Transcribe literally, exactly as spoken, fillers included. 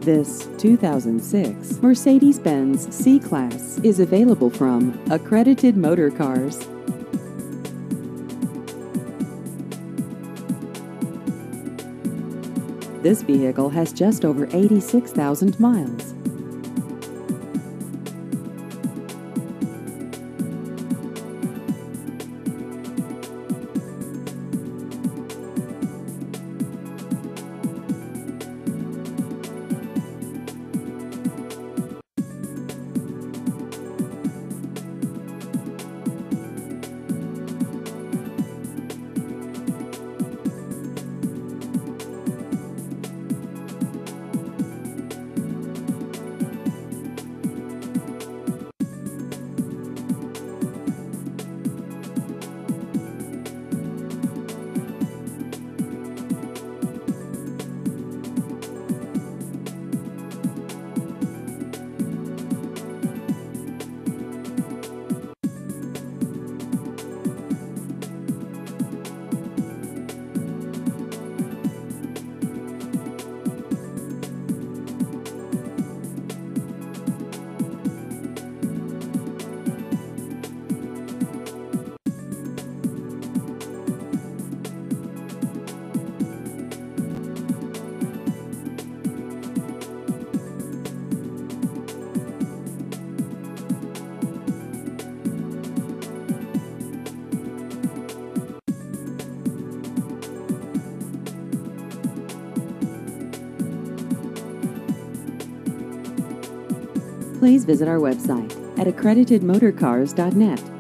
This two thousand six Mercedes-Benz C-Class is available from Accredited Motorcars. This vehicle has just over eighty-six thousand miles. Please visit our website at accredited motorcars dot net.